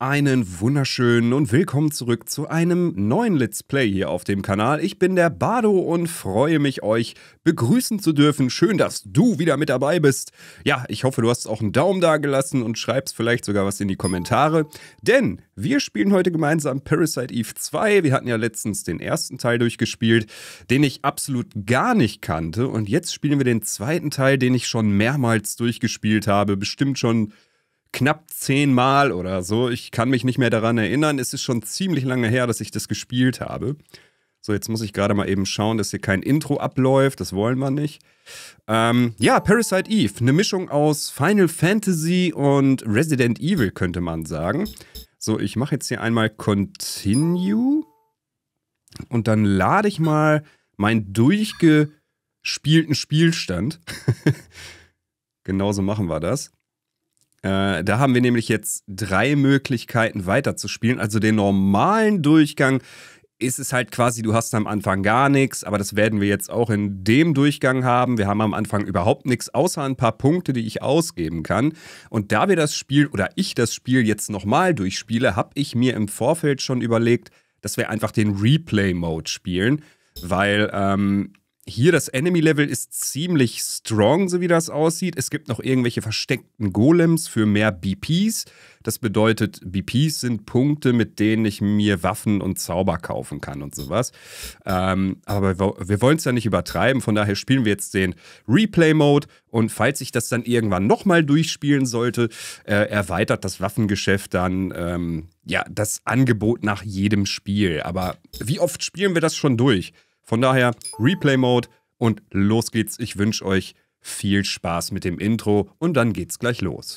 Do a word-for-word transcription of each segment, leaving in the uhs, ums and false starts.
Einen wunderschönen und willkommen zurück zu einem neuen Let's Play hier auf dem Kanal. Ich bin der Bardo und freue mich, euch begrüßen zu dürfen. Schön, dass du wieder mit dabei bist. Ja, ich hoffe, du hast auch einen Daumen da gelassen und schreibst vielleicht sogar was in die Kommentare. Denn wir spielen heute gemeinsam Parasite Eve zwei. Wir hatten ja letztens den ersten Teil durchgespielt, den ich absolut gar nicht kannte. Und jetzt spielen wir den zweiten Teil, den ich schon mehrmals durchgespielt habe. Bestimmt schon knapp zehnmal oder so. Ich kann mich nicht mehr daran erinnern. Es ist schon ziemlich lange her, dass ich das gespielt habe. So, jetzt muss ich gerade mal eben schauen, dass hier kein Intro abläuft. Das wollen wir nicht. Ähm, ja, Parasite Eve. Eine Mischung aus Final Fantasy und Resident Evil, könnte man sagen. So, ich mache jetzt hier einmal Continue. Und dann lade ich mal meinen durchgespielten Spielstand. Genauso machen wir das. Äh, da haben wir nämlich jetzt drei Möglichkeiten weiterzuspielen. Also den normalen Durchgang ist es halt quasi, du hast am Anfang gar nichts, aber das werden wir jetzt auch in dem Durchgang haben. Wir haben am Anfang überhaupt nichts, außer ein paar Punkte, die ich ausgeben kann. Und da wir das Spiel, oder ich das Spiel jetzt nochmal durchspiele, habe ich mir im Vorfeld schon überlegt, dass wir einfach den Replay-Mode spielen, weil ähm, hier das Enemy-Level ist ziemlich strong, so wie das aussieht. Es gibt noch irgendwelche versteckten Golems für mehr B Ps. Das bedeutet, B Ps sind Punkte, mit denen ich mir Waffen und Zauber kaufen kann und sowas. Ähm, aber wir wollen es ja nicht übertreiben, von daher spielen wir jetzt den Replay-Mode. Und falls ich das dann irgendwann nochmal durchspielen sollte, äh, erweitert das Waffengeschäft dann ähm, ja, das Angebot nach jedem Spiel. Aber wie oft spielen wir das schon durch? Von daher Replay-Mode und los geht's. Ich wünsche euch viel Spaß mit dem Intro und dann geht's gleich los.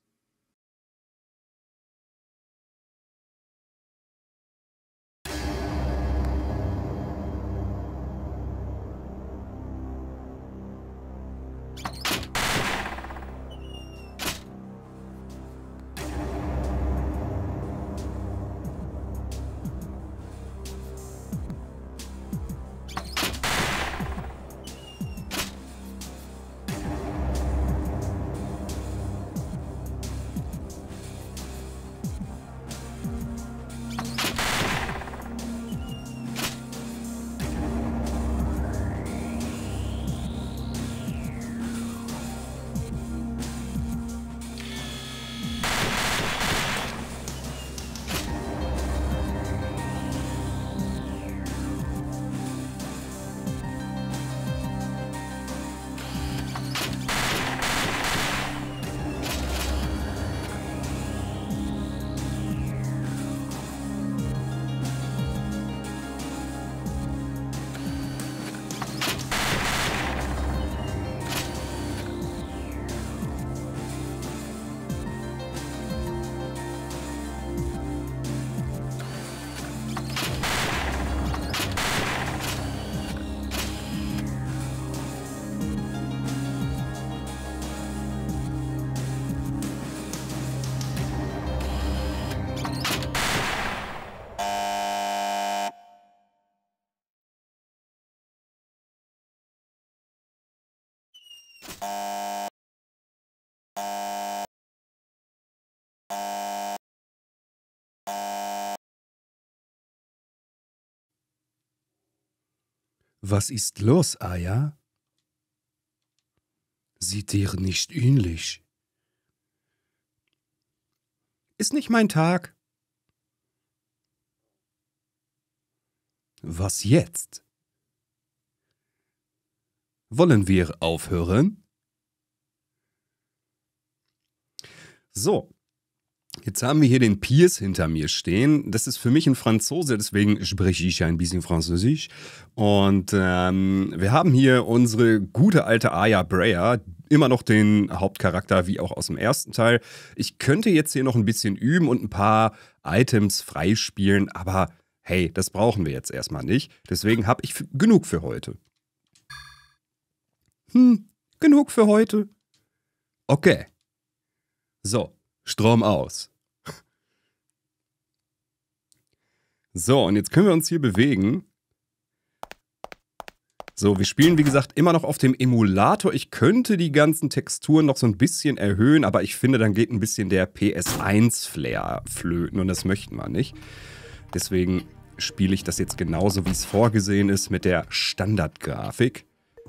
Was ist los, Aya? Sieht dir nicht ähnlich. Ist nicht mein Tag. Was jetzt? Wollen wir aufhören? So. Jetzt haben wir hier den Piers hinter mir stehen. Das ist für mich ein Franzose, deswegen spreche ich ein bisschen Französisch. Und ähm, wir haben hier unsere gute alte Aya Breyer, immer noch den Hauptcharakter wie auch aus dem ersten Teil. Ich könnte jetzt hier noch ein bisschen üben und ein paar Items freispielen, aber hey, das brauchen wir jetzt erstmal nicht. Deswegen habe ich genug für heute. Hm, genug für heute? Okay. So. Strom aus. So, und jetzt können wir uns hier bewegen. So, wir spielen wie gesagt immer noch auf dem Emulator. Ich könnte die ganzen Texturen noch so ein bisschen erhöhen, aber ich finde, dann geht ein bisschen der P S eins Flair flöten und das möchten wir nicht. Deswegen spiele ich das jetzt genauso, wie es vorgesehen ist, mit der Standardgrafik.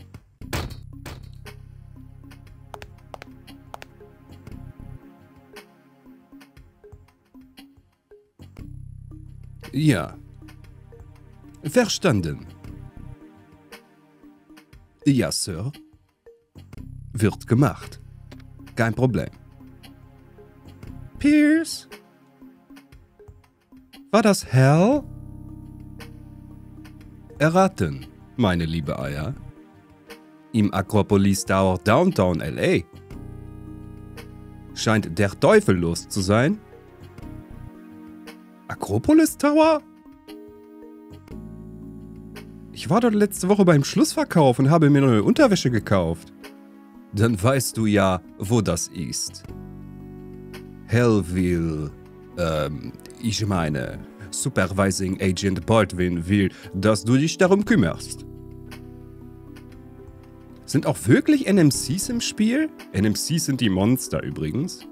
Ja. Verstanden. Ja, Sir. Wird gemacht. Kein Problem. Pierce? War das Hell? Erraten, meine liebe Aya. Im Acropolis Tower Downtown L A. Scheint der Teufel los zu sein. Acropolis Tower? Ich war dort letzte Woche beim Schlussverkauf und habe mir neue Unterwäsche gekauft. Dann weißt du ja, wo das ist. Hellville, ähm, ich meine, Supervising Agent Baldwin will, dass du dich darum kümmerst. Sind auch wirklich N M Cs im Spiel? N M Cs sind die Monster übrigens.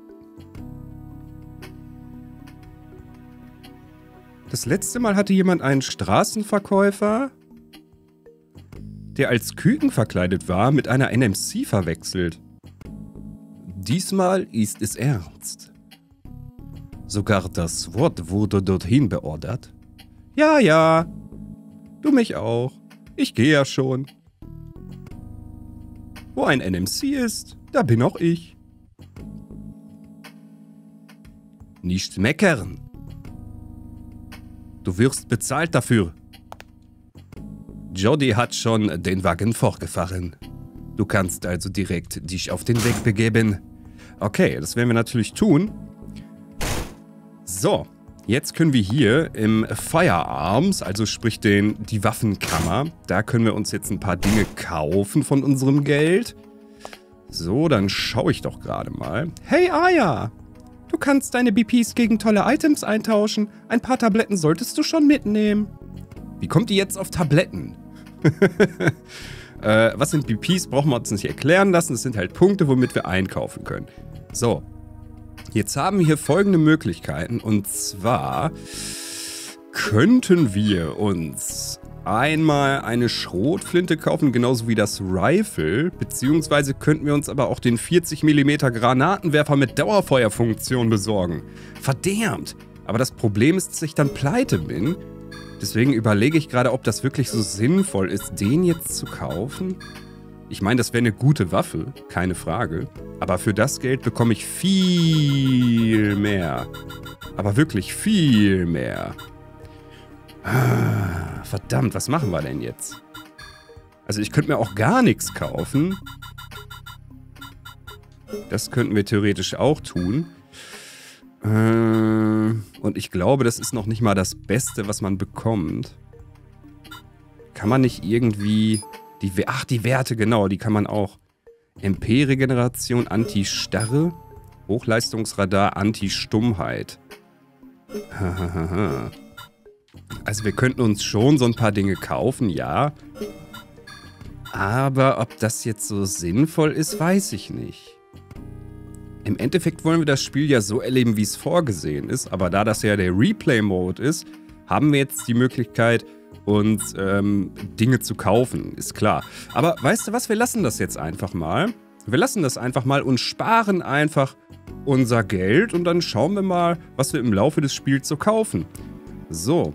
Das letzte Mal hatte jemand einen Straßenverkäufer, der als Küken verkleidet war, mit einer N M C verwechselt. Diesmal ist es ernst. Sogar das Wort wurde dorthin beordert. Ja, ja. Du mich auch. Ich gehe ja schon. Wo ein N M C ist, da bin auch ich. Nicht meckern. Du wirst bezahlt dafür. Jody hat schon den Wagen vorgefahren. Du kannst also direkt dich auf den Weg begeben. Okay, das werden wir natürlich tun. So, jetzt können wir hier im Firearms, also sprich den, die Waffenkammer, da können wir uns jetzt ein paar Dinge kaufen von unserem Geld. So, dann schaue ich doch gerade mal. Hey Aya, du kannst deine B Ps gegen tolle Items eintauschen. Ein paar Tabletten solltest du schon mitnehmen. Wie kommt die jetzt auf Tabletten? äh, was sind B Ps, brauchen wir uns nicht erklären lassen. Das sind halt Punkte, womit wir einkaufen können. So, jetzt haben wir hier folgende Möglichkeiten. Und zwar könnten wir uns einmal eine Schrotflinte kaufen, genauso wie das Rifle. Beziehungsweise könnten wir uns aber auch den vierzig Millimeter Granatenwerfer mit Dauerfeuerfunktion besorgen. Verdammt! Aber das Problem ist, dass ich dann pleite bin. Deswegen überlege ich gerade, ob das wirklich so sinnvoll ist, den jetzt zu kaufen. Ich meine, das wäre eine gute Waffe, keine Frage. Aber für das Geld bekomme ich viel mehr. Aber wirklich viel mehr. Ah, verdammt, was machen wir denn jetzt? Also ich könnte mir auch gar nichts kaufen. Das könnten wir theoretisch auch tun. Und ich glaube, das ist noch nicht mal das Beste, was man bekommt. Kann man nicht irgendwie... Die, ach, die Werte, genau, die kann man auch. M P-Regeneration, Anti-Starre, Hochleistungsradar, Anti-Stummheit. Also wir könnten uns schon so ein paar Dinge kaufen, ja. Aber ob das jetzt so sinnvoll ist, weiß ich nicht. Im Endeffekt wollen wir das Spiel ja so erleben, wie es vorgesehen ist. Aber da das ja der Replay-Mode ist, haben wir jetzt die Möglichkeit, uns ähm, Dinge zu kaufen, ist klar. Aber weißt du was, wir lassen das jetzt einfach mal. Wir lassen das einfach mal und sparen einfach unser Geld. Und dann schauen wir mal, was wir im Laufe des Spiels so kaufen. So.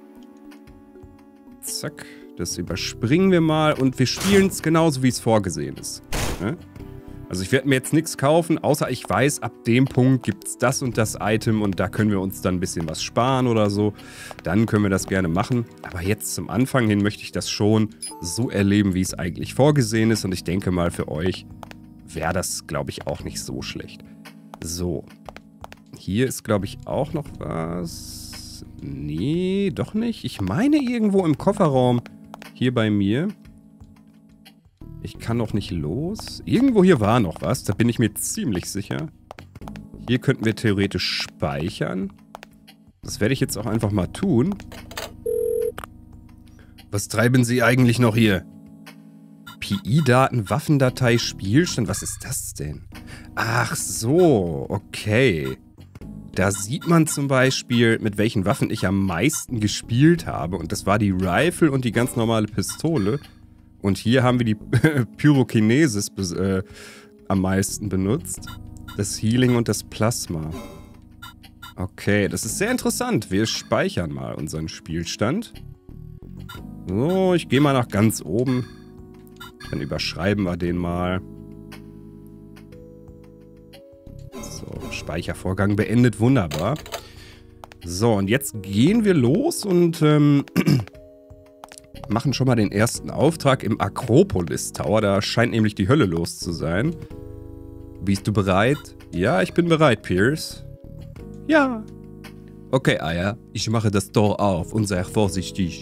Zack, das überspringen wir mal. Und wir spielen es genauso, wie es vorgesehen ist. Ne? Also ich werde mir jetzt nichts kaufen, außer ich weiß, ab dem Punkt gibt es das und das Item und da können wir uns dann ein bisschen was sparen oder so. Dann können wir das gerne machen. Aber jetzt zum Anfang hin möchte ich das schon so erleben, wie es eigentlich vorgesehen ist. Und ich denke mal, für euch wäre das, glaube ich, auch nicht so schlecht. So. Hier ist, glaube ich, auch noch was. Nee, doch nicht. Ich meine irgendwo im Kofferraum hier bei mir. Ich kann noch nicht los. Irgendwo hier war noch was, da bin ich mir ziemlich sicher. Hier könnten wir theoretisch speichern. Das werde ich jetzt auch einfach mal tun. Was treiben Sie eigentlich noch hier? P I-Daten, Waffendatei, Spielstand. Was ist das denn? Ach so, okay. Da sieht man zum Beispiel, mit welchen Waffen ich am meisten gespielt habe. Und das war die Rifle und die ganz normale Pistole. Und hier haben wir die Pyrokinesis äh, am meisten benutzt. Das Healing und das Plasma. Okay, das ist sehr interessant. Wir speichern mal unseren Spielstand. So, ich gehe mal nach ganz oben. Dann überschreiben wir den mal. So, Speichervorgang beendet. Wunderbar. So, und jetzt gehen wir los und ähm, machen schon mal den ersten Auftrag im Akropolis Tower. Da scheint nämlich die Hölle los zu sein. Bist du bereit? Ja, ich bin bereit, Pierce. Ja. Okay, Aya, ich mache das Tor auf und sei vorsichtig.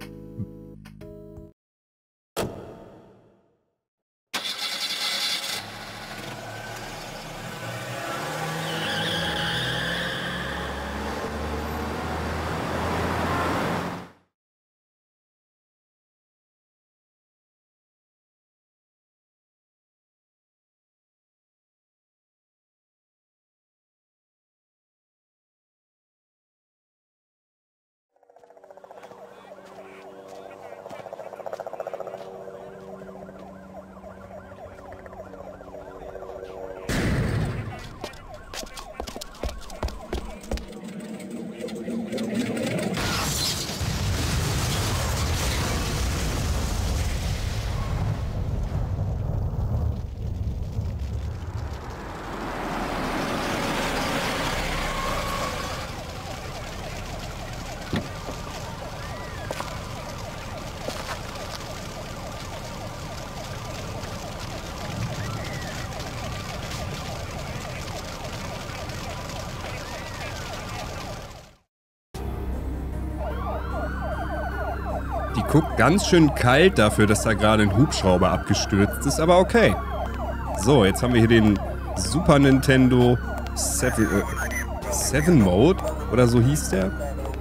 Die guckt ganz schön kalt dafür, dass da gerade ein Hubschrauber abgestürzt ist, aber okay. So, jetzt haben wir hier den Super Nintendo Seven, äh, Seven Mode, oder so hieß der.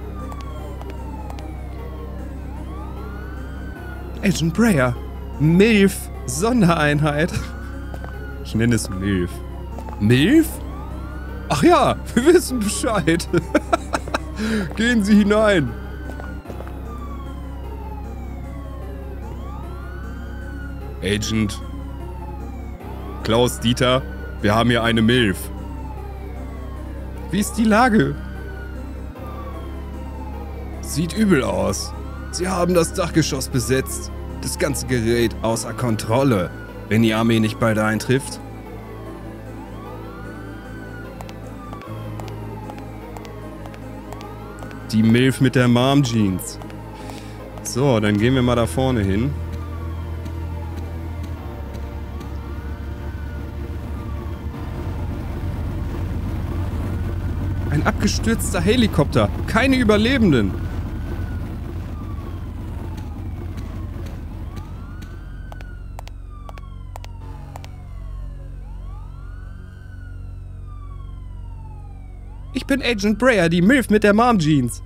Agent Breyer, Milf, Sondereinheit. Ich nenne es Milf. Milf? Ach ja, wir wissen Bescheid. Gehen Sie hinein. Agent. Klaus Dieter, wir haben hier eine Milf. Wie ist die Lage? Sieht übel aus. Sie haben das Dachgeschoss besetzt. Das ganze Gerät außer Kontrolle. Wenn die Armee nicht bald eintrifft. Die Milf mit der Mom Jeans. So, dann gehen wir mal da vorne hin. Ein abgestürzter Helikopter. Keine Überlebenden. Ich bin Agent Breyer, die Milf mit der Mom Jeans.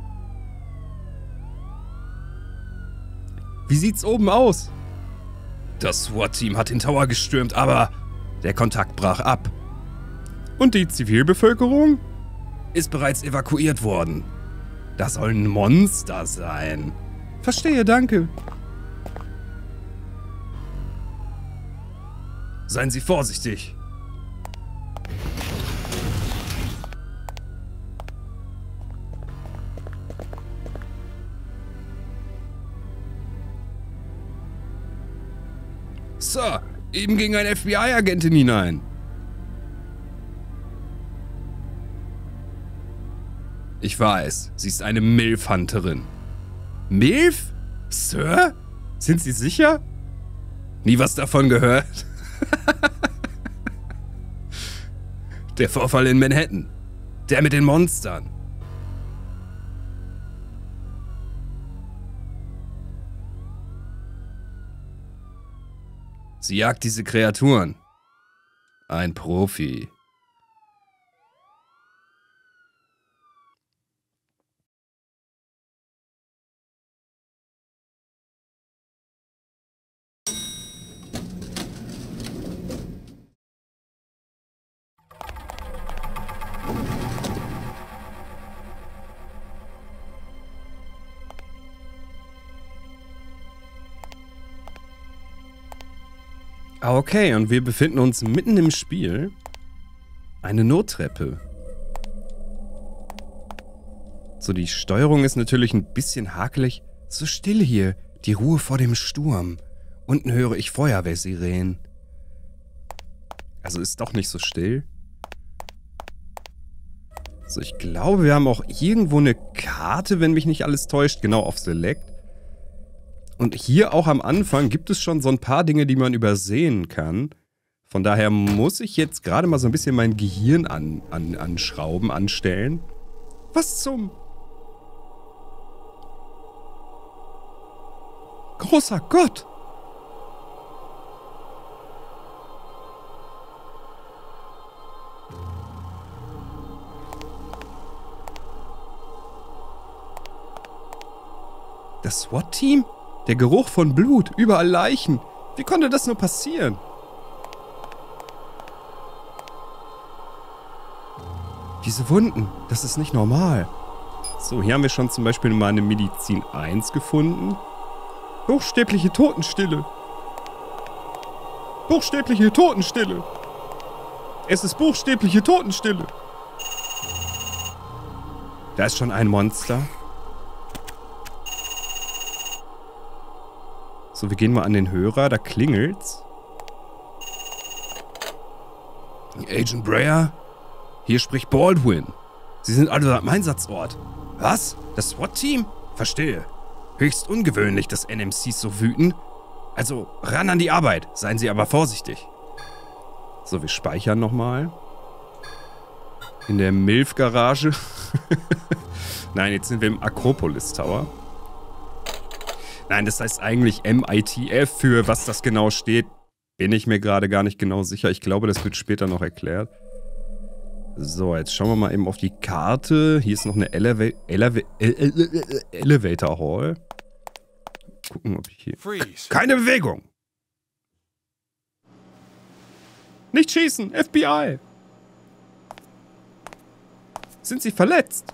Wie sieht's oben aus? Das SWAT-Team hat den Tower gestürmt, aber der Kontakt brach ab. Und die Zivilbevölkerung? Ist bereits evakuiert worden. Das sollen Monster sein. Verstehe, danke. Seien Sie vorsichtig. Sir, eben ging ein F B I-Agentin hinein. Ich weiß, sie ist eine Milf-Hunterin. Milf? Sir? Sind Sie sicher? Nie was davon gehört? Der Vorfall in Manhattan. Der mit den Monstern. Sie jagt diese Kreaturen. Ein Profi. Okay, und wir befinden uns mitten im Spiel. Eine Nottreppe. So, die Steuerung ist natürlich ein bisschen hakelig. So still hier. Die Ruhe vor dem Sturm. Unten höre ich Feuerwehrsirenen. Also ist doch nicht so still. So, ich glaube, wir haben auch irgendwo eine Karte, wenn mich nicht alles täuscht. Genau, auf Select. Und hier auch am Anfang gibt es schon so ein paar Dinge, die man übersehen kann. Von daher muss ich jetzt gerade mal so ein bisschen mein Gehirn an, an, anschrauben, anstellen. Was zum... Großer Gott! Das SWAT-Team? Der Geruch von Blut, überall Leichen. Wie konnte das nur passieren? Diese Wunden, das ist nicht normal. So, hier haben wir schon zum Beispiel mal eine Medizin eins gefunden. Buchstäbliche Totenstille. Buchstäbliche Totenstille. Es ist buchstäbliche Totenstille. Da ist schon ein Monster. So, wir gehen mal an den Hörer, da klingelt's. Agent Breyer, hier spricht Baldwin. Sie sind also am Einsatzort. Was? Das SWAT-Team? Verstehe. Höchst ungewöhnlich, dass N M Cs so wüten. Also, ran an die Arbeit. Seien Sie aber vorsichtig. So, wir speichern nochmal. In der Milf-Garage. Nein, jetzt sind wir im Akropolis Tower. Nein, das heißt eigentlich M I T F. Für was das genau steht, bin ich mir gerade gar nicht genau sicher. Ich glaube, das wird später noch erklärt. So, jetzt schauen wir mal eben auf die Karte. Hier ist noch eine Eleva Eleva Ele Elevator Hall. Gucken, ob ich hier... Freeze. Keine Bewegung! Nicht schießen! F B I! Sind Sie verletzt?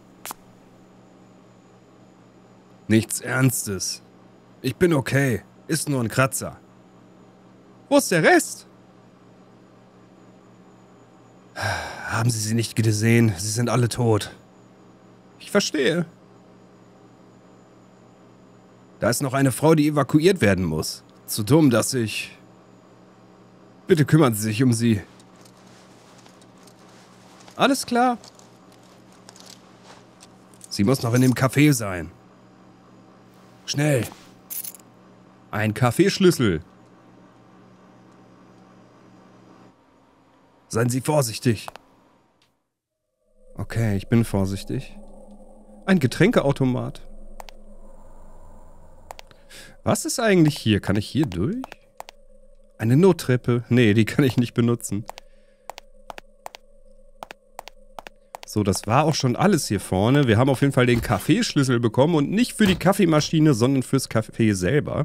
Nichts Ernstes. Ich bin okay. Ist nur ein Kratzer. Wo ist der Rest? Haben Sie sie nicht gesehen? Sie sind alle tot. Ich verstehe. Da ist noch eine Frau, die evakuiert werden muss. Zu dumm, dass ich... Bitte kümmern Sie sich um sie. Alles klar. Sie muss noch in dem Café sein. Schnell. Ein Kaffeeschlüssel. Seien Sie vorsichtig. Okay, ich bin vorsichtig. Ein Getränkeautomat. Was ist eigentlich hier? Kann ich hier durch? Eine Nottreppe. Nee, die kann ich nicht benutzen. So, das war auch schon alles hier vorne. Wir haben auf jeden Fall den Kaffeeschlüssel bekommen und nicht für die Kaffeemaschine, sondern fürs Kaffee selber.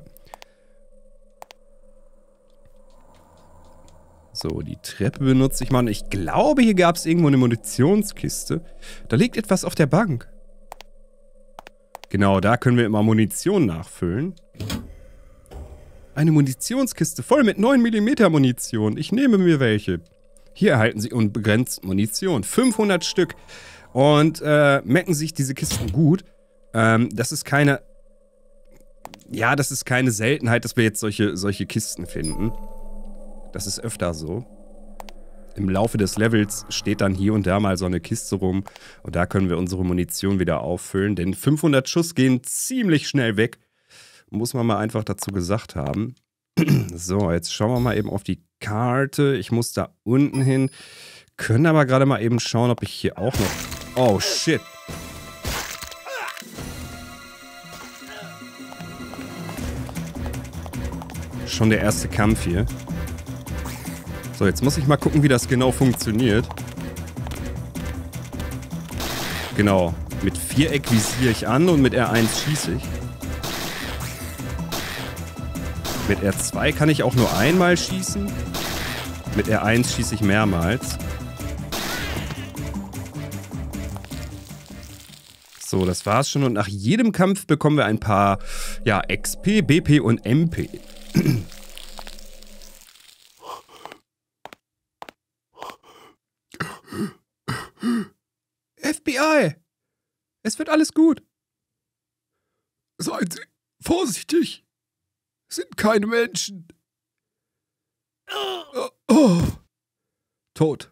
So, die Treppe benutze ich mal. Ich glaube, hier gab es irgendwo eine Munitionskiste. Da liegt etwas auf der Bank. Genau, da können wir immer Munition nachfüllen. Eine Munitionskiste voll mit neun Millimeter Munition. Ich nehme mir welche. Hier erhalten Sie unbegrenzt Munition. fünfhundert Stück. Und äh, merken sich diese Kisten gut. Ähm, das ist keine... Ja, das ist keine Seltenheit, dass wir jetzt solche, solche Kisten finden. Das ist öfter so. Im Laufe des Levels steht dann hier und da mal so eine Kiste rum. Und da können wir unsere Munition wieder auffüllen. Denn fünfhundert Schuss gehen ziemlich schnell weg. Muss man mal einfach dazu gesagt haben. So, jetzt schauen wir mal eben auf die Karte. Ich muss da unten hin. Können aber gerade mal eben schauen, ob ich hier auch noch... Oh, shit. Schon der erste Kampf hier. So, jetzt muss ich mal gucken, wie das genau funktioniert. Genau. Mit Viereck visiere ich an und mit R eins schieße ich. Mit R zwei kann ich auch nur einmal schießen. Mit R eins schieße ich mehrmals. So, das war's schon. Und nach jedem Kampf bekommen wir ein paar, ja, X P, B P und M P. F B I. Es wird alles gut. Seien Sie vorsichtig. Es sind keine Menschen. Oh. Oh. Tot.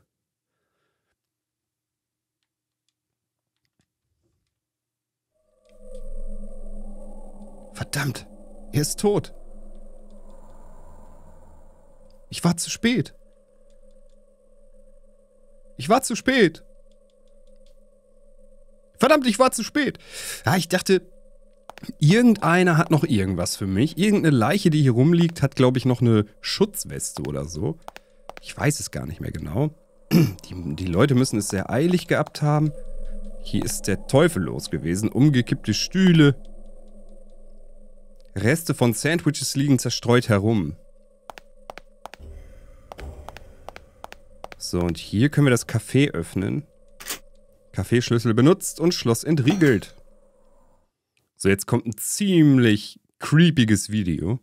Verdammt, er ist tot. Ich war zu spät. Ich war zu spät. Verdammt, ich war zu spät. Ja, ich dachte, irgendeiner hat noch irgendwas für mich. Irgendeine Leiche, die hier rumliegt, hat, glaube ich, noch eine Schutzweste oder so. Ich weiß es gar nicht mehr genau. Die, die Leute müssen es sehr eilig gehabt haben. Hier ist der Teufel los gewesen. Umgekippte Stühle. Reste von Sandwiches liegen zerstreut herum. So, und hier können wir das Café öffnen. Kaffeeschlüssel benutzt und Schloss entriegelt. So, jetzt kommt ein ziemlich creepiges Video.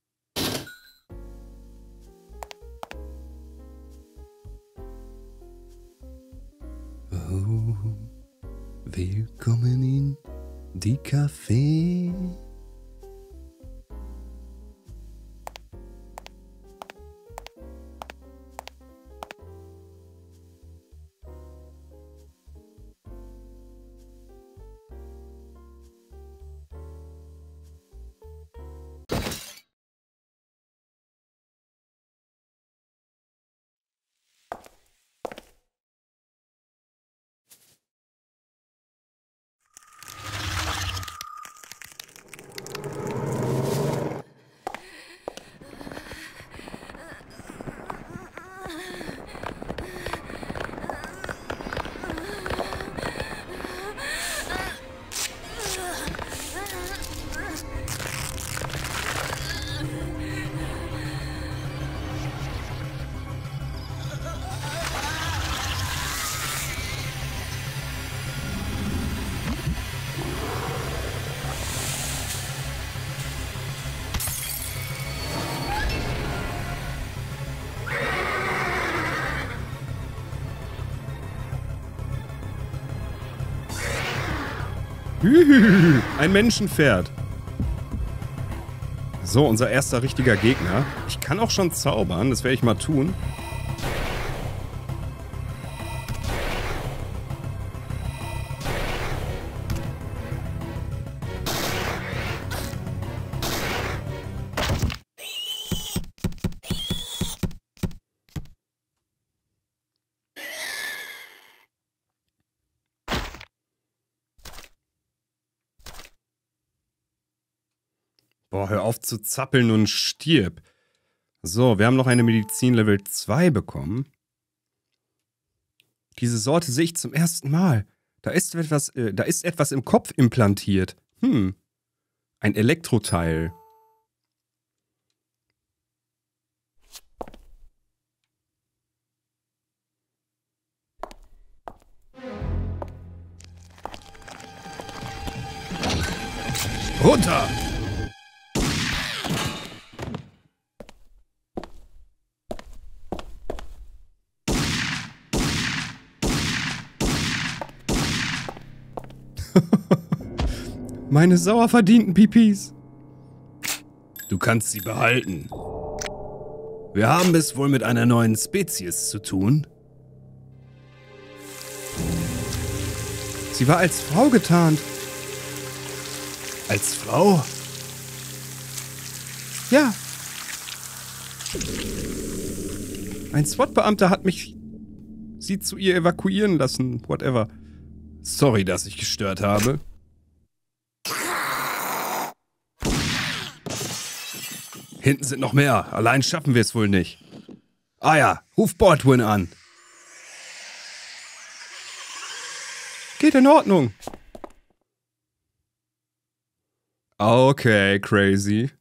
Oh, willkommen in die Café. Ein Menschenpferd. So, unser erster richtiger Gegner. Ich kann auch schon zaubern, das werde ich mal tun. Boah, hör auf zu zappeln und stirb. So, wir haben noch eine Medizin Level zwei bekommen. Diese Sorte sehe ich zum ersten Mal. Da ist etwas, äh, da ist etwas im Kopf implantiert. Hm. Ein Elektroteil. Runter! Meine sauer verdienten Pipis. Du kannst sie behalten. Wir haben es wohl mit einer neuen Spezies zu tun. Sie war als Frau getarnt. Als Frau? Ja. Ein SWAT-Beamter hat mich sie zu ihr evakuieren lassen. Whatever. Sorry, dass ich gestört habe. Hinten sind noch mehr. Allein schaffen wir es wohl nicht. Ah ja, ruf Baldwin an. Geht in Ordnung. Okay, crazy.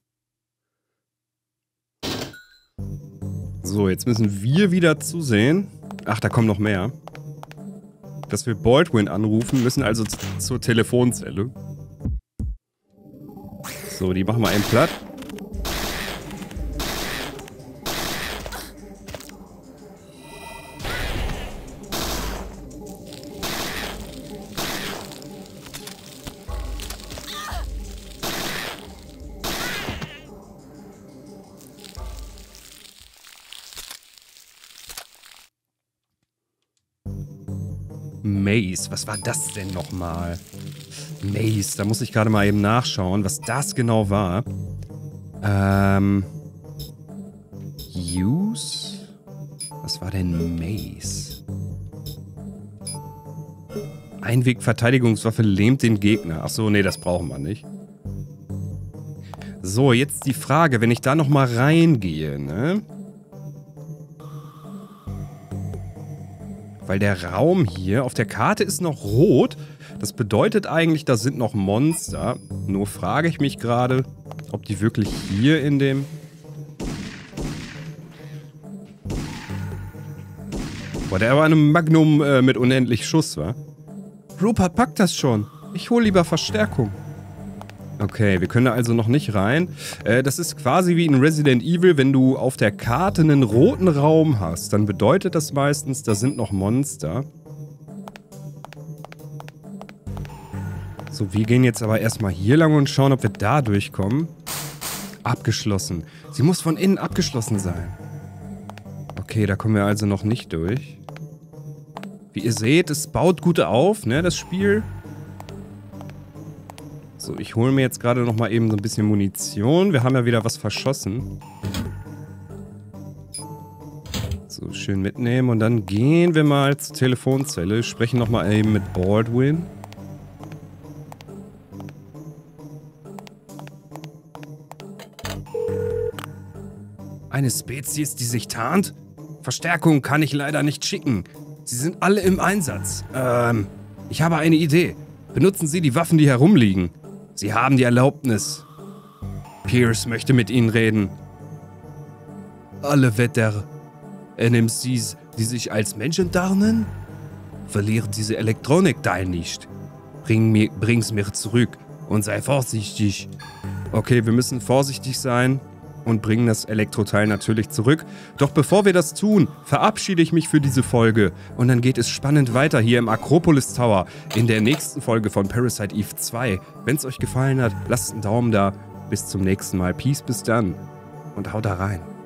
So, jetzt müssen wir wieder zusehen. Ach, da kommen noch mehr. Dass wir Baldwin anrufen, müssen also zur Telefonzelle. So, die machen wir eben platt. Maze. Was war das denn nochmal? Maze, da muss ich gerade mal eben nachschauen, was das genau war. Ähm... Use? Was war denn Maze? Einweg-Verteidigungswaffe lähmt den Gegner. Achso, nee, das brauchen wir nicht. So, jetzt die Frage, wenn ich da nochmal reingehe, ne? Weil der Raum hier auf der Karte ist noch rot. Das bedeutet eigentlich, da sind noch Monster. Nur frage ich mich gerade, ob die wirklich hier in dem... Boah, der war eine Magnum äh, mit unendlich Schuss, wa? Rupert packt das schon. Ich hole lieber Verstärkung. Okay, wir können da also noch nicht rein. Äh, das ist quasi wie in Resident Evil, wenn du auf der Karte einen roten Raum hast, dann bedeutet das meistens, da sind noch Monster. So, wir gehen jetzt aber erstmal hier lang und schauen, ob wir da durchkommen. Abgeschlossen. Sie muss von innen abgeschlossen sein. Okay, da kommen wir also noch nicht durch. Wie ihr seht, es baut gut auf, ne, das Spiel. So, ich hole mir jetzt gerade noch mal eben so ein bisschen Munition. Wir haben ja wieder was verschossen. So, schön mitnehmen. Und dann gehen wir mal zur Telefonzelle. Sprechen noch mal eben mit Baldwin. Eine Spezies, die sich tarnt? Verstärkung kann ich leider nicht schicken. Sie sind alle im Einsatz. Ähm, ich habe eine Idee. Benutzen Sie die Waffen, die herumliegen. Sie haben die Erlaubnis. Pierce möchte mit Ihnen reden. Alle Wetter. N M Cs, die sich als Menschen tarnen? Verliert diese Elektronikteil nicht. Bring mir, bring's mir zurück und sei vorsichtig. Okay, wir müssen vorsichtig sein und bringen das Elektroteil natürlich zurück. Doch bevor wir das tun, verabschiede ich mich für diese Folge. Und dann geht es spannend weiter hier im Acropolis Tower in der nächsten Folge von Parasite Eve zwei. Wenn es euch gefallen hat, lasst einen Daumen da. Bis zum nächsten Mal. Peace, bis dann. Und haut da rein.